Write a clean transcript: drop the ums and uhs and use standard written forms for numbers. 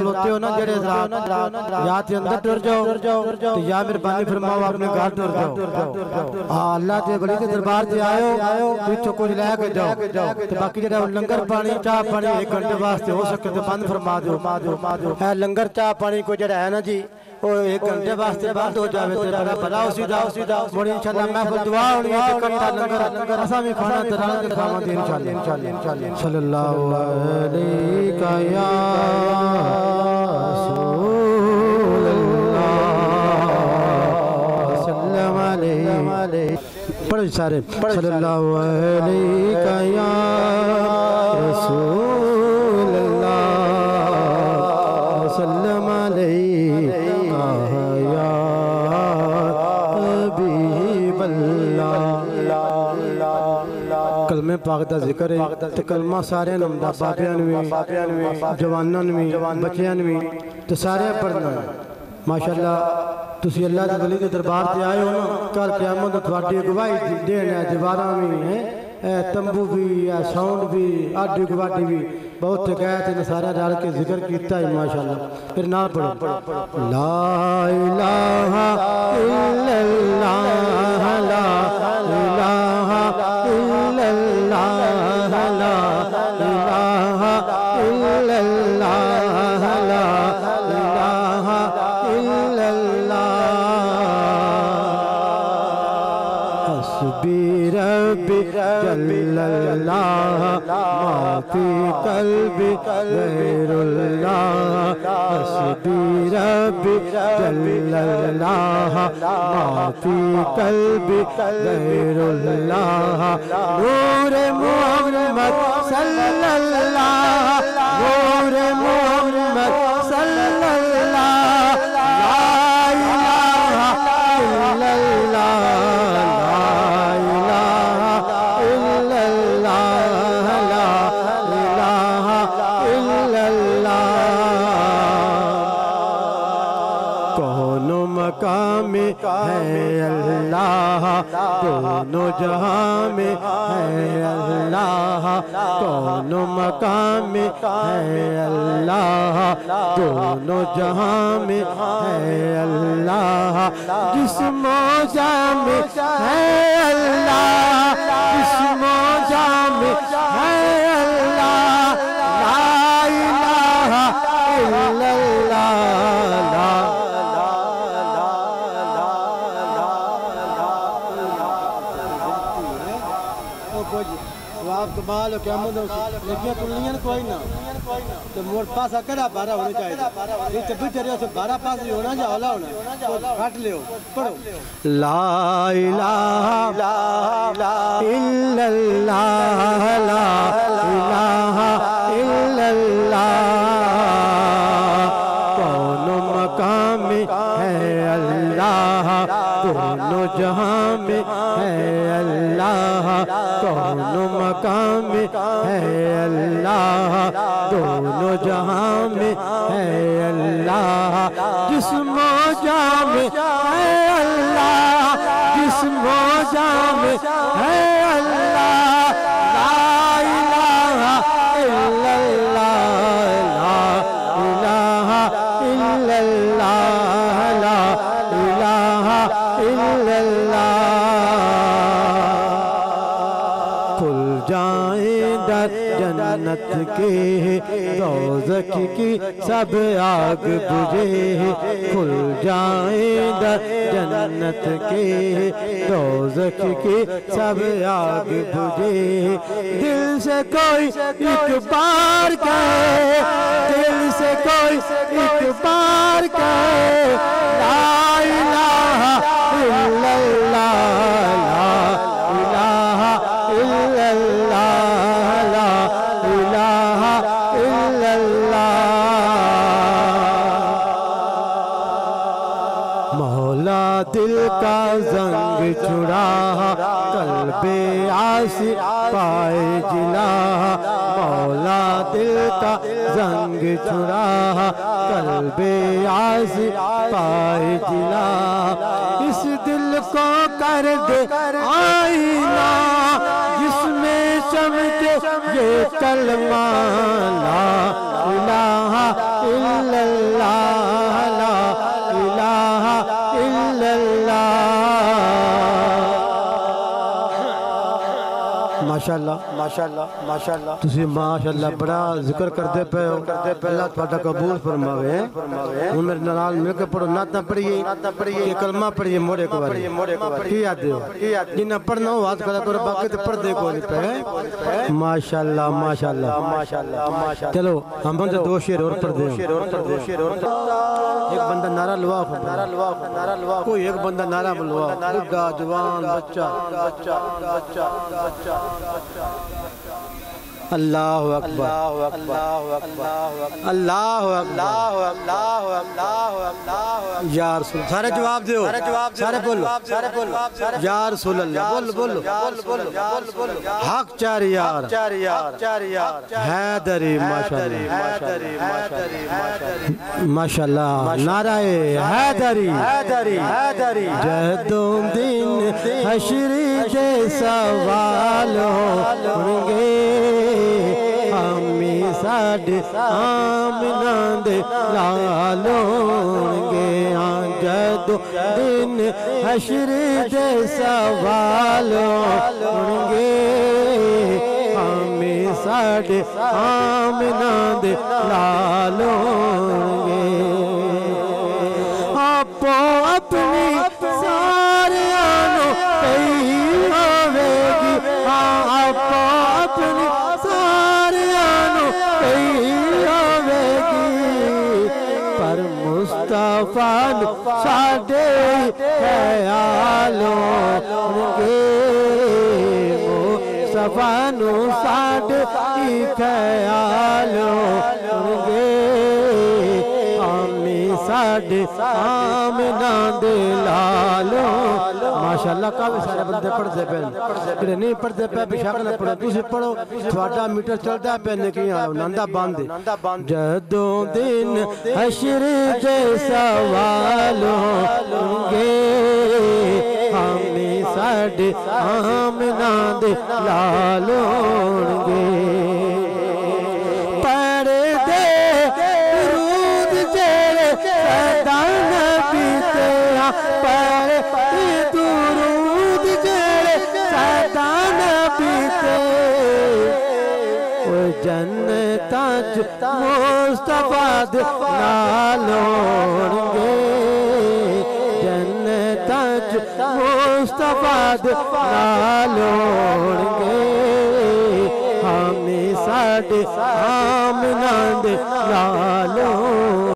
ہوتے ہو نا جڑے حضرات یا تے اندر ٹر جاؤ تو یا مہربانی فرماؤ اپنے گھر ٹر جاؤ اللہ تے ولی دے دربار تے آئے تو اتھوں کچھ لے کے جاؤ تو باقی جڑا لنگر پانی چاہ پانی 1 گھنٹے واسطے ہو سکے تو بند فرما دو ہے لنگر چاہ پانی کو جڑا ہے نا جی وہ 1 گھنٹے واسطے بند ہو جاوے تے بڑا بھلا ہو سیدھا مڑ انشاءاللہ محفل دعا ہونی ہے کہ کٹا لنگر اساں بھی کھانا تران کے کھاواں دے انشاءاللہ صلی اللہ علیہ یا رسول اللہ وسلم علیہ پڑھو سارے صلی اللہ علیہ یا رسول اللہ وسلم علیہ کلمہ پاک دا ذکر ہے تو کلمہ سارے نمدہ بابیانوی جوانانوی بچیانوی تو سارے پڑھنا ہے ماشاءاللہ تسی اللہ دے ولی دے دربار تے آئے ہو نا کل قیامت تھوڑی گواہی دینا ہے دیواراں بھی ہیں تمبو بھی ساؤنڈ بھی آڈی گواہی بھی بہت گئے تھے سارا ڈال کے ذکر کیتا ہے ماشاءاللہ پھر نہ پڑھو لا الہ الا اللہ لا الہ الا اللہ لا الہ الا اللہ لا الہ الا اللہ حسبی ربی جل اللہ ما فی قلبی غیر اللہ حسبی ربی جل اللہ ما فی قلبی غیر اللہ نور محمد صلی اللہ نور محمد صلی اللہ لا الہ الا اللہ مقام ہے اللہ دونوں جہاں میں ہے اللہ کون مقام ہے اللہ دونوں جہاں میں ہے اللہ جسم و جاں میں ہے اللہ جسم و جاں میں ہے اللہ لا الہ الا اللہ سواب کمال و قیامت لیکن پڑھنیاں کوئی نہ تو مور پاسا کڑا بارہ ہونے چاہیے یہ چبی چریا سے بارہ پاس نہیں ہونا جا اولا ہونا تو کھٹ لے ہو پڑھو لا الہ الا اللہ لا الہ الا اللہ کون مقام ہے اللہ دونوں جہاں میں ہے اللہ کون مقام ہے اللہ دونوں جہاں میں ہے اللہ جسم و جاں میں ہے اللہ جسم و جاں میں ہے اللہ لا الہ الا اللہ لا الہ الا اللہ لا الہ الا اللہ کھل جائیں در جنت کے دوزخ کی سب آگ بجھے کھل جائیں در جنت کے دوزخ کی سب آگ بجھے دل سے کوئی ایک بار کہے دل سے کوئی ایک بار کہے لا الہ الا اللہ لا الہ الا اللہ لا الہ الا اللہ مولا دل کا زنگ چھڑا قلب عاصی پائے جلا مولا دل کا زنگ چھڑا قلب عاصی پائے جلا اس دل کو کر دے آئینہ جس میں چمکے یہ کلمہ لا الہ الا اللہ لا الہ الا اللہ ماشاءاللہ ماشاءاللہ ماشاءاللہ تسی ماشاءاللہ بڑا ذکر کرتے پہ ہو اللہ تھوڑا قبول فرماوے ہوں میرے نال مل کے پڑھو نعت نہ پڑھیے یہ کلمہ پڑھیے موڑے کو بارے کی یاد ہو جنہیں پڑھنا ہو ہاتھ کھڑا کرو باقی تو پڑھ دے کو نہیں پہ ماشاءاللہ ماشاءاللہ چلو ہم بندے دو شیر اور پڑھ دے ایک بندہ نعرہ لوا کوئی ایک بندہ نعرہ لوا بڑھا جوان بچہ اللہ اکبر اللہ اکبر یا رسول سارے جواب دیو سارے بولو یا رسول اللہ بولو حق چار یار حیدری ماشاءاللہ نعرہ حیدری جہدوں دن حشری کے سوال ہونگے ہمیں ساڑھے آمنہ دے لالونگے جہدوں دن حشری کے سوال ہونگے ہمیں ساڑھے آمنہ دے لالونگے آپ اپنی سارے آنوں کئی ہوئے گی آپ اپنی سارے آنوں کئی ہوئے گی پر مصطفیٰ ساڑھے خیالوں گے مصطفیٰ ساڑھے خیالوں گے ساڑھے آمنہ دے لالوں ماشاءاللہ کافی سارے بندے پڑھتے پہ کہ نہیں پڑھتے پہ بشاک نہ پڑھو تُسی پڑھو تھوڑا میٹر چلتا ہے پہنے کی نندہ باندھے جہدوں دن حشر کے سوالوں گے ہمیں ساڑھے آمنہ دے لالوں گے درود جڑے سادان پیتے جنتاں مصطفیٰ نالونگے جنتاں مصطفیٰ نالونگے ہمیں ساڑھے آمنہ دے لالوں